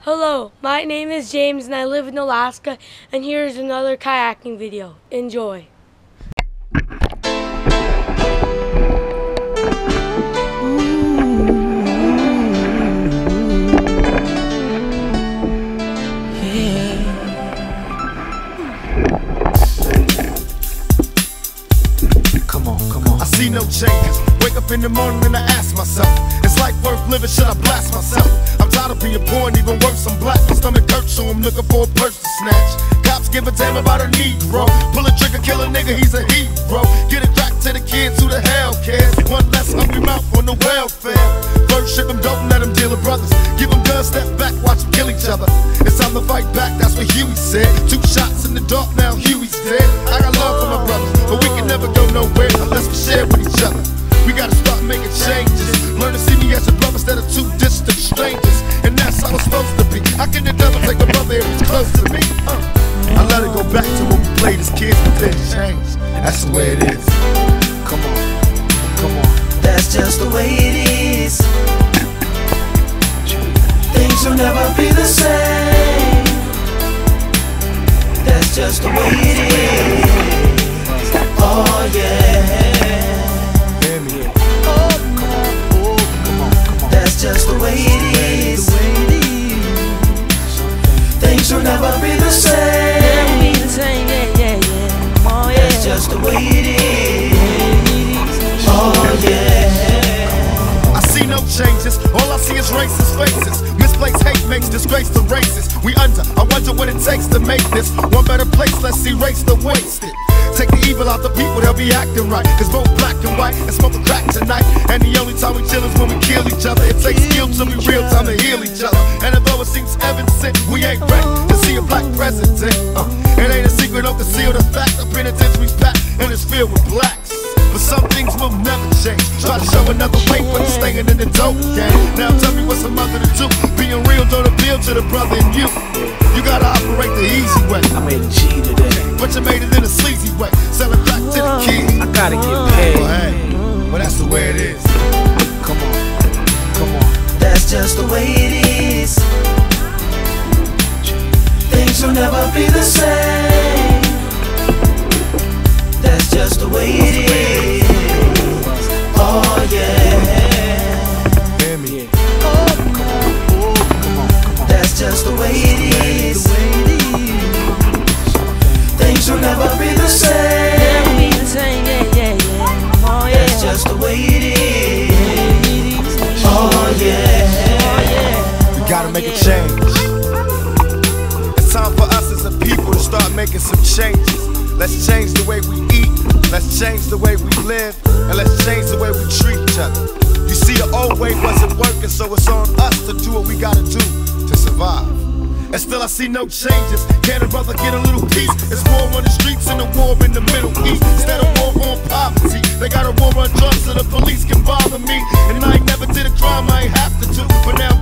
Hello, my name is James and I live in Alaska, and here's another kayaking video. Enjoy. Come on. I see no changes. Wake up in the morning and I ask myself, is life worth living? Should I blast myself? I'm tired of being poor and even worse, I'm black. My stomach hurts, so I'm looking for a purse to snatch. Cops give a damn about a Negro. Pull a trigger, kill a nigga, he's a hero. Get it back to the kids who the hell cares. One less hungry mouth on the welfare. First ship them, don't let them deal with brothers. Give them guns, step back, watch them kill each other. It's time to fight back, that's what Huey said. 2 shots in the dark, now Huey's dead. I got love for my brothers, but we can never go nowhere unless we share with each other. We gotta start making changes. Learn to see me as a brother instead of 2 distant strangers. And that's how it's supposed to be. How can the devil take a brother if he's close to me? I let it go back to when we played as kids, but then change. That's the way it is. Come on. That's just the way it is. Things will never be the same. That's just the way it is. Oh yeah. That's just the way it is. Things will never be the same. Oh yeah. That's just the way it is. Oh yeah. I see no changes, all I see is racist faces. Misplaced hate makes disgrace to races. We under, I wonder what it takes to make this one better place. Let's erase the wasted. Take the evil out the people, they'll be acting right. Cause both black and white and smoking crack tonight. And the only time we chill is when we kill each other. It takes skill to be real time to heal each other. And although it seems evident, we ain't ready to see a black president. It ain't a secret, don't conceal the fact. The penitentiary's packed and it's filled with blacks. But some things will never change. Try to show another way, but it's staying in the dope game. Now tell me what's a mother to do. Being real don't appeal to the brother in you. You gotta operate the easy way. I made a G today, but you made it in a sleazy way. Sell it back to the kids. I gotta get paid. Well, hey, well that's the way it is. Come on. That's just the way it is. Things will never be the same. That's just the way it is. Oh yeah. Hear me. That's just the way it is. Things will never be the same. That's just the way it is. Oh yeah. We gotta make a change. It's time for us as a people to start making some changes. Let's change the way we eat, let's change the way we live, and let's change the way we treat each other. You see, the old way wasn't working, so it's on us to do what we gotta do to survive. And still I see no changes. Can a brother get a little peace? It's war on the streets and a war in the Middle East. Instead of war on poverty, they got a war on drugs so the police can bother me. And I ain't never did a crime I ain't have to do, but now